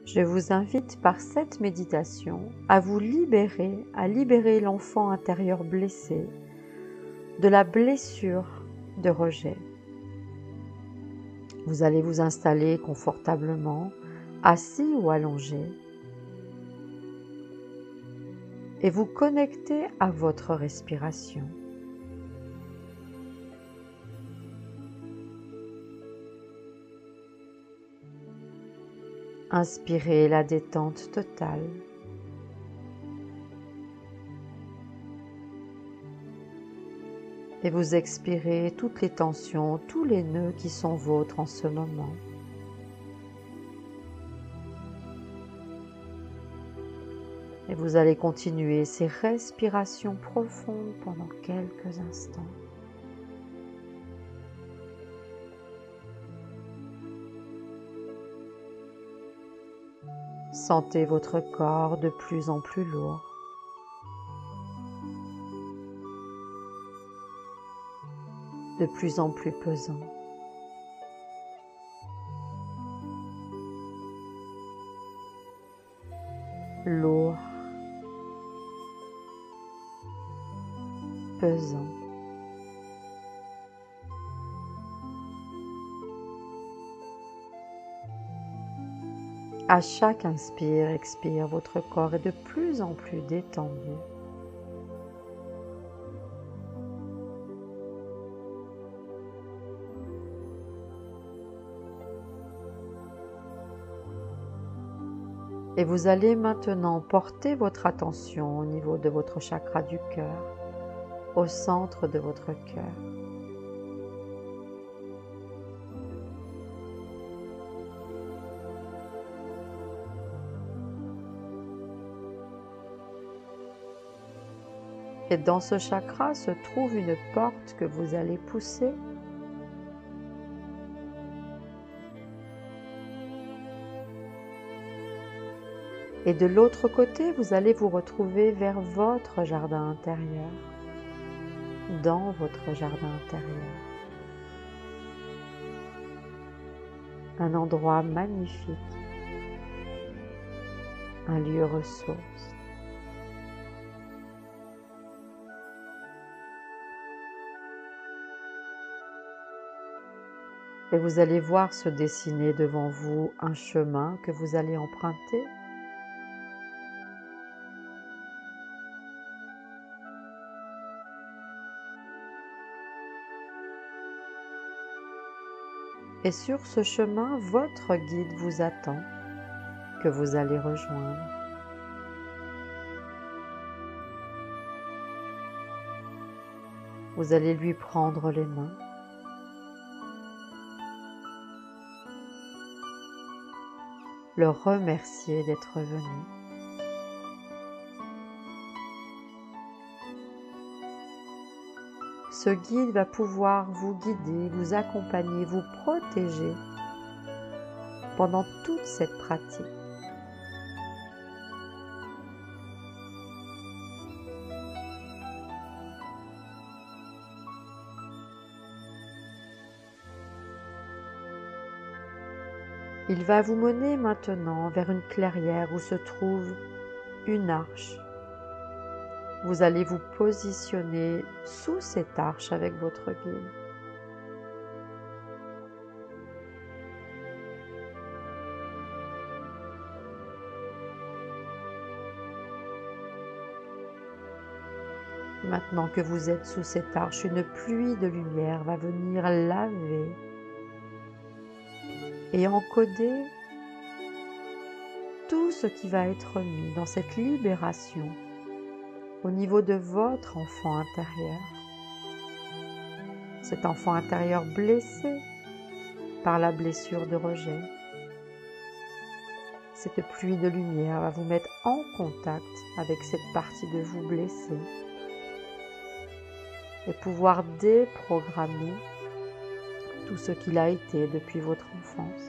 Je vous invite par cette méditation à vous libérer, à libérer l'enfant intérieur blessé de la blessure de rejet. Vous allez vous installer confortablement, assis ou allongé, et vous connecter à votre respiration. Inspirez la détente totale. Et vous expirez toutes les tensions, tous les nœuds qui sont vôtres en ce moment. Et vous allez continuer ces respirations profondes pendant quelques instants. Sentez votre corps de plus en plus lourd. De plus en plus pesant. Lourd. Pesant. À chaque inspire, expire, votre corps est de plus en plus détendu. Et vous allez maintenant porter votre attention au niveau de votre chakra du cœur, au centre de votre cœur. Et dans ce chakra se trouve une porte que vous allez pousser. Et de l'autre côté, vous allez vous retrouver vers votre jardin intérieur, dans votre jardin intérieur. Un endroit magnifique, un lieu ressource. Et vous allez voir se dessiner devant vous un chemin que vous allez emprunter. Et sur ce chemin, votre guide vous attend, que vous allez rejoindre. Vous allez lui prendre les mains. Le remercier d'être venu. Ce guide va pouvoir vous guider, vous accompagner, vous protéger pendant toute cette pratique. Il va vous mener maintenant vers une clairière où se trouve une arche. Vous allez vous positionner sous cette arche avec votre guide. Maintenant que vous êtes sous cette arche, une pluie de lumière va venir laver et encoder tout ce qui va être mis dans cette libération au niveau de votre enfant intérieur. Cet enfant intérieur blessé par la blessure de rejet. Cette pluie de lumière va vous mettre en contact avec cette partie de vous blessée et pouvoir déprogrammer tout ce qu'il a été depuis votre enfance.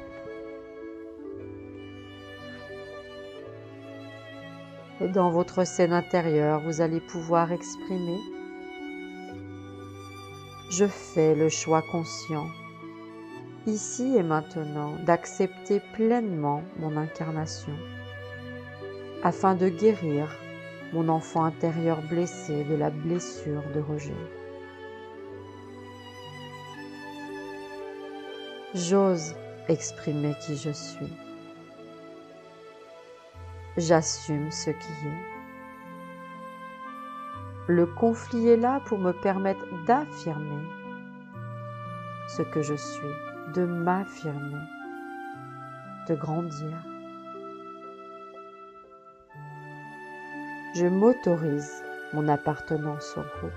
Et dans votre scène intérieure, vous allez pouvoir exprimer « Je fais le choix conscient, ici et maintenant, d'accepter pleinement mon incarnation, afin de guérir mon enfant intérieur blessé de la blessure de rejet. J'ose exprimer qui je suis. J'assume ce qui est. Le conflit est là pour me permettre d'affirmer ce que je suis, de m'affirmer, de grandir. Je m'autorise mon appartenance au groupe.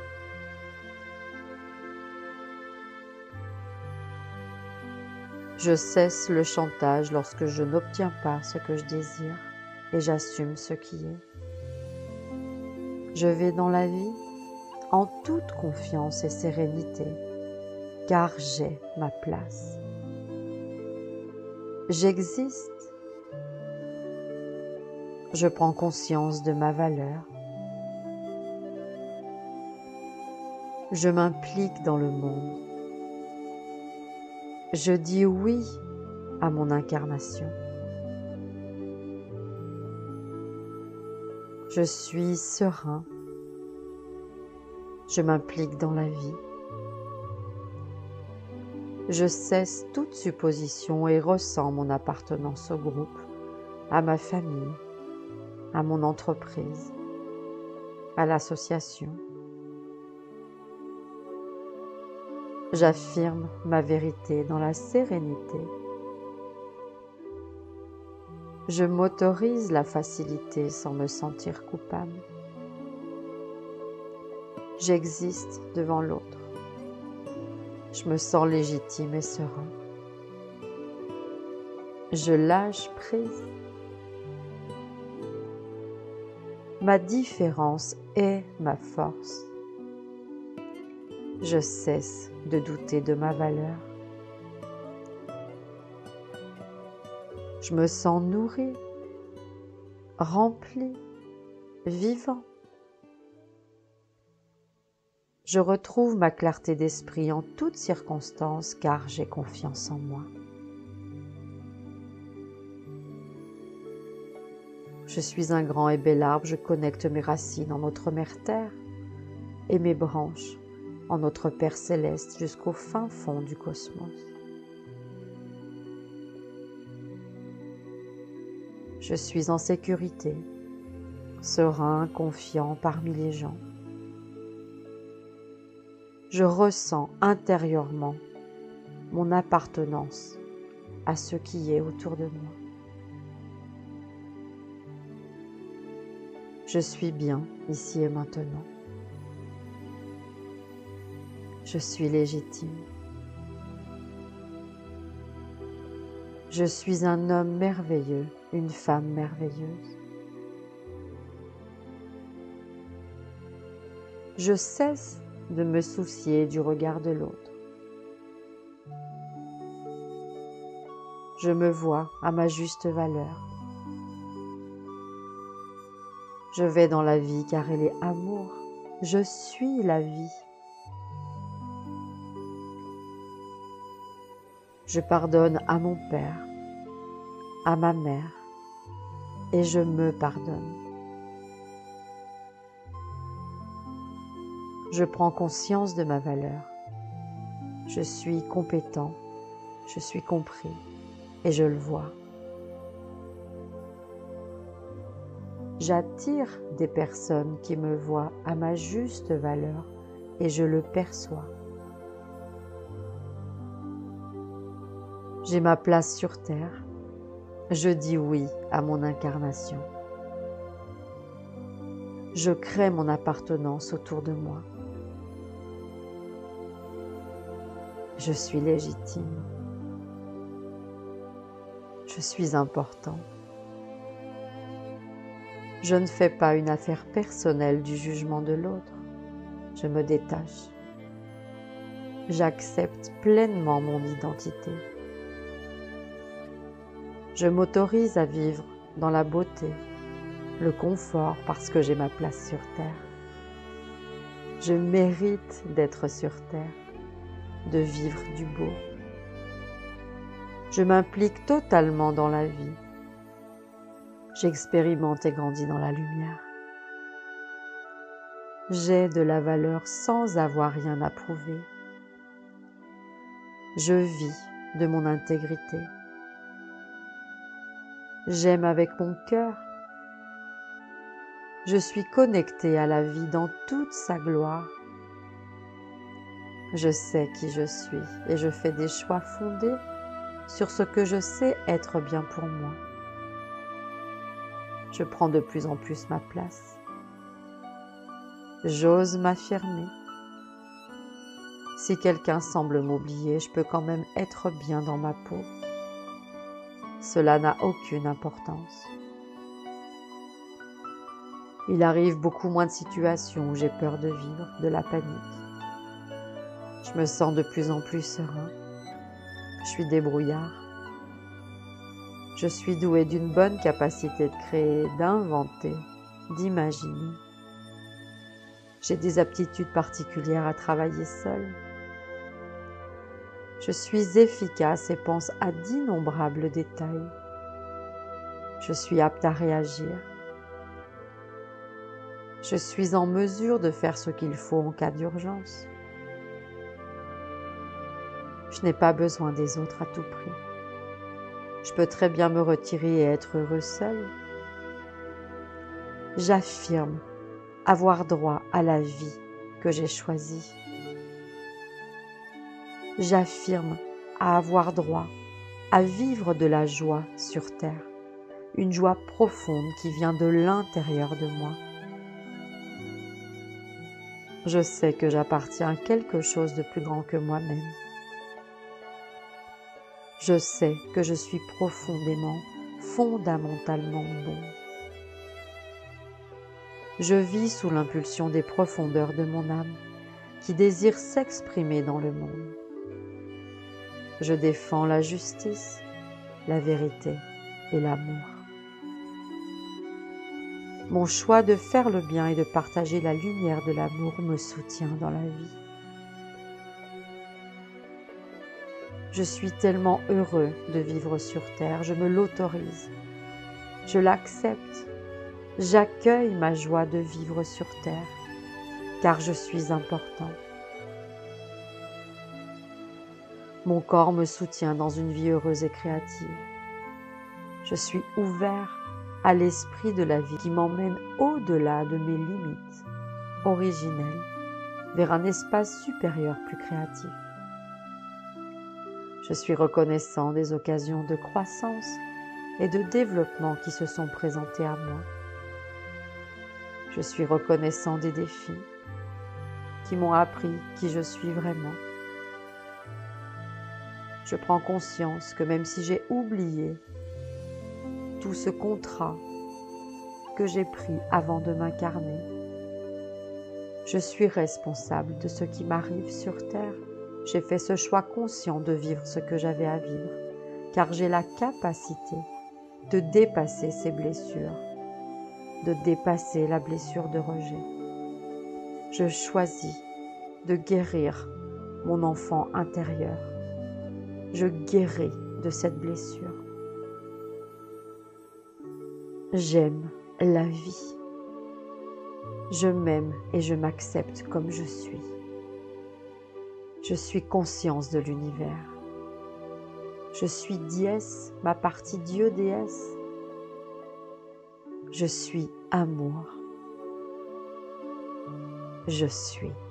Je cesse le chantage lorsque je n'obtiens pas ce que je désire et j'assume ce qui est. Je vais dans la vie en toute confiance et sérénité, car j'ai ma place. J'existe. Je prends conscience de ma valeur. Je m'implique dans le monde. Je dis oui à mon incarnation. Je suis serein. Je m'implique dans la vie. Je cesse toute supposition et ressens mon appartenance au groupe, à ma famille, à mon entreprise, à l'association. J'affirme ma vérité dans la sérénité. Je m'autorise la facilité sans me sentir coupable. J'existe devant l'autre. Je me sens légitime et serein. Je lâche prise. Ma différence est ma force. Je cesse de douter de ma valeur. Je me sens nourri, rempli, vivant. Je retrouve ma clarté d'esprit en toutes circonstances car j'ai confiance en moi. Je suis un grand et bel arbre, je connecte mes racines en notre mère terre et mes branches en notre Père céleste jusqu'au fin fond du cosmos. Je suis en sécurité, serein, confiant parmi les gens. Je ressens intérieurement mon appartenance à ce qui est autour de moi. Je suis bien ici et maintenant. Je suis légitime. Je suis un homme merveilleux, une femme merveilleuse. Je cesse de me soucier du regard de l'autre. Je me vois à ma juste valeur. Je vais dans la vie car elle est amour. Je suis la vie. Je pardonne à mon père, à ma mère, et je me pardonne. Je prends conscience de ma valeur. Je suis compétent, je suis compris, et je le vois. J'attire des personnes qui me voient à ma juste valeur, et je le perçois. J'ai ma place sur terre. Je dis oui à mon incarnation. Je crée mon appartenance autour de moi. Je suis légitime. Je suis important. Je ne fais pas une affaire personnelle du jugement de l'autre. Je me détache. J'accepte pleinement mon identité. Je m'autorise à vivre dans la beauté, le confort parce que j'ai ma place sur terre. Je mérite d'être sur terre, de vivre du beau. Je m'implique totalement dans la vie. J'expérimente et grandis dans la lumière. J'ai de la valeur sans avoir rien à prouver. Je vis de mon intégrité. J'aime avec mon cœur. Je suis connectée à la vie dans toute sa gloire. Je sais qui je suis et je fais des choix fondés sur ce que je sais être bien pour moi. Je prends de plus en plus ma place. J'ose m'affirmer. Si quelqu'un semble m'oublier, je peux quand même être bien dans ma peau. Cela n'a aucune importance. Il arrive beaucoup moins de situations où j'ai peur de vivre, de la panique. Je me sens de plus en plus serein. Je suis débrouillard. Je suis doué d'une bonne capacité de créer, d'inventer, d'imaginer. J'ai des aptitudes particulières à travailler seul. Je suis efficace et pense à d'innombrables détails. Je suis apte à réagir. Je suis en mesure de faire ce qu'il faut en cas d'urgence. Je n'ai pas besoin des autres à tout prix. Je peux très bien me retirer et être heureux seul. J'affirme avoir droit à la vie que j'ai choisie. J'affirme à avoir droit à vivre de la joie sur terre, une joie profonde qui vient de l'intérieur de moi. Je sais que j'appartiens à quelque chose de plus grand que moi-même. Je sais que je suis profondément, fondamentalement bon. Je vis sous l'impulsion des profondeurs de mon âme qui désire s'exprimer dans le monde. Je défends la justice, la vérité et l'amour. Mon choix de faire le bien et de partager la lumière de l'amour me soutient dans la vie. Je suis tellement heureux de vivre sur terre, je me l'autorise, je l'accepte, j'accueille ma joie de vivre sur terre, car je suis important. Mon corps me soutient dans une vie heureuse et créative. Je suis ouvert à l'esprit de la vie qui m'emmène au-delà de mes limites originelles vers un espace supérieur plus créatif. Je suis reconnaissant des occasions de croissance et de développement qui se sont présentées à moi. Je suis reconnaissant des défis qui m'ont appris qui je suis vraiment. Je prends conscience que même si j'ai oublié tout ce contrat que j'ai pris avant de m'incarner, je suis responsable de ce qui m'arrive sur terre. J'ai fait ce choix conscient de vivre ce que j'avais à vivre, car j'ai la capacité de dépasser ces blessures, de dépasser la blessure de rejet. Je choisis de guérir mon enfant intérieur. Je guéris de cette blessure. J'aime la vie. Je m'aime et je m'accepte comme je suis. Je suis conscience de l'univers. Je suis déesse, ma partie Dieu déesse. Je suis amour. Je suis.